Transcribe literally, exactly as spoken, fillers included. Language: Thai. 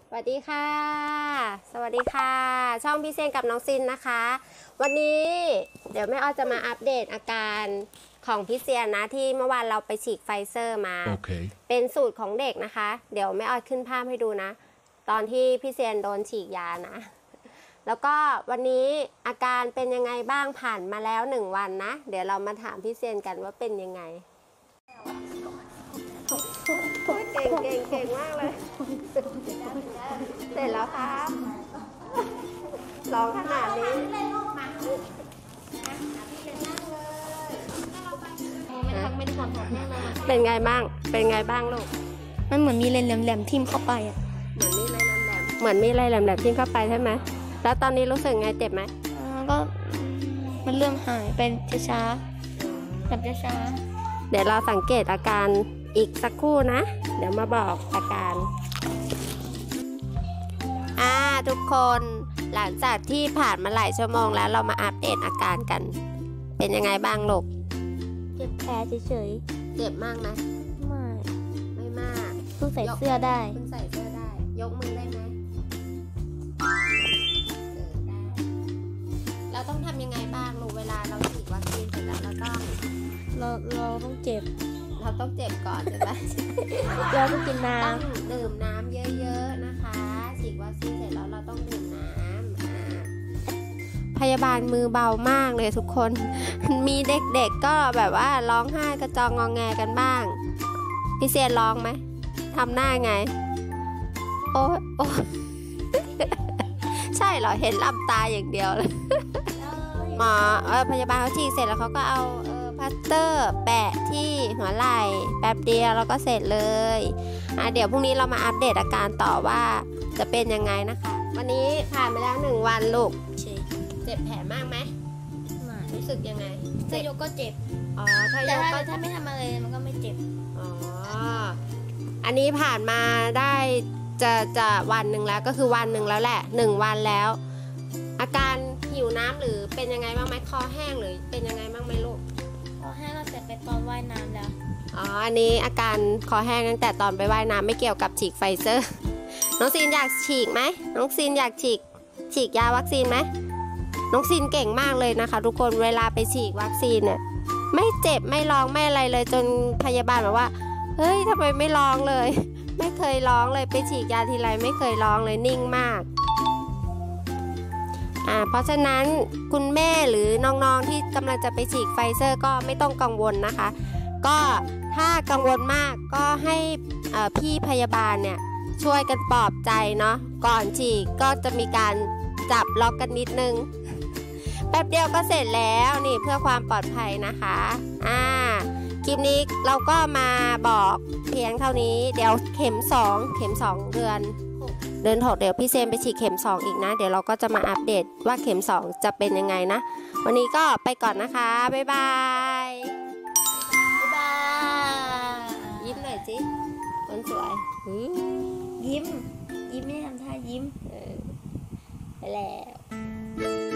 สวัสดีค่ะสวัสดีค่ะช่องพี่เซนกับน้องซินนะคะวันนี้เดี๋ยวแม่อ้อจะมาอัปเดตอาการของพี่เซียนนะที่เมื่อวานเราไปฉีดไฟเซอร์มา okay. เป็นสูตรของเด็กนะคะเดี๋ยวแม่อ้อขึ้นภาพให้ดูนะตอนที่พี่เซียนโดนฉีดยานะแล้วก็วันนี้อาการเป็นยังไงบ้างผ่านมาแล้วหนึ่งวันนะเดี๋ยวเรามาถามพี่เซียนกันว่าเป็นยังไงเก่งเก่งเก่งมากเลยเสร็จแล้วครับร้องขนาดนี้เป็นไงบ้างเป็นไงบ้างลูกมันเหมือนมีเลนแหลมๆทิ่มเข้าไปอ่ะเหมือนมีอะไรแหลมๆเหมือนมีอะไรแหลมๆทิ่มเข้าไปใช่ไหมแล้วตอนนี้รู้สึกไงเจ็บไหมก็มันเริ่มหายไปช้าๆแบบช้าๆเดี๋ยวเราสังเกตอาการอีกสักครู่นะเดี๋ยวมาบอกอาการอ่าทุกคนหลังจากที่ผ่านมาหลายชั่วโมงแล้วเรามาอัปเดตอาการกันเป็นยังไงบ้างลูกเจ็บแผลเฉยๆเจ็บมากไหมไม่ไม่มากเพิ่งใส่เสื้อได้เพิ่งใส่เสื้อได้ยกมือได้ไหมเออได้เราต้องทำยังไงบ้างลูกเวลาเราฉีดวัคซีนเสร็จแล้วเราต้องเราเราต้องเจ็บเราต้องเจ็บก่อนใช่ไหมเราต้องกินน้ำต้องดื่มน้ำเยอะๆนะคะฉีดวัคซีนเสร็จแล้วเราต้องดื่มน้ำพยาบาลมือเบามากเลยทุกคนมีเด็กๆก็แบบว่าร้องไห้กระจองงอแงกันบ้างพี่เซียนร้องไหมทำหน้าไงโอ้โอ้ใช่เหรอเห็นลำตาอย่างเดียวเลยหมอเออพยาบาลเขาฉีดเสร็จแล้วเขาก็เอาเออพลาสเตอร์แปะที่หัวไหล่แป๊บเดียวแล้วก็เสร็จเลยอ่ะเดี๋ยวพรุ่งนี้เรามาอัปเดตอาการต่อว่าจะเป็นยังไงนะคะวันนี้ผ่านไปแล้วหนึ่งวันลูกเจ็บแผลมากไหมรู้สึกยังไงถ้ายกก็เจ็บอ๋อถ้ายกก็ถ้าไม่ทำอะไรมันก็ไม่เจ็บอ๋ออันนี้ผ่านมาได้จะจะวันหนึ่งแล้วก็คือวันหนึ่งแล้วแหละหนึ่งวันแล้วอาการหิวน้ำหรือเป็นยังไงบ้างไหมคอแห้งหรือเป็นยังไงบ้างไหมลูกคอแห้งตั้งแต่ไปตอนว่ายน้ำแล้วอ๋ออันนี้อาการคอแห้งตั้งแต่ตอนไปว่ายน้ำไม่เกี่ยวกับฉีดไฟเซอร์น้องซีนอยากฉีกไหมน้องซีนอยากฉีกฉีกยาวัคซีนไหมน้องซีนเก่งมากเลยนะคะทุกคนเวลาไปฉีดวัคซีนเนี่ยไม่เจ็บไม่ร้องไม่อะไรเลยจนพยาบาลบอกว่าเฮ้ยทำไมไม่ร้องเลยไม่เคยร้องเลยไปฉีดยาทีไรไม่เคยร้องเลยนิ่งมากอ่าเพราะฉะนั้นคุณแม่หรือน้องๆที่กำลังจะไปฉีดไฟเซอร์ก็ไม่ต้องกังวลนะคะก็ถ้ากังวลมากก็ให้พี่พยาบาลเนี่ยช่วยกันปลอบใจเนาะก่อนฉีดก็จะมีการจับล็อกกันนิดนึงแป๊บเดียวก็เสร็จแล้วนี่เพื่อความปลอดภัยนะคะอ่าคลิปนี้เราก็มาบอกเพียงเท่านี้เดี๋ยวเข็มสองเข็มสองเดือนเดือนหกเดี๋ยวพี่เซนไปฉีดเข็มสองอีกนะเดี๋ยวเราก็จะมาอัปเดตว่าเข็มสองจะเป็นยังไงนะวันนี้ก็ไปก่อนนะคะบ๊ายบายบ๊ายบายยิ้มหน่อยสิคนสวยยิ้มยิ้มไม่ทำท่ายิ้มไปแล้ว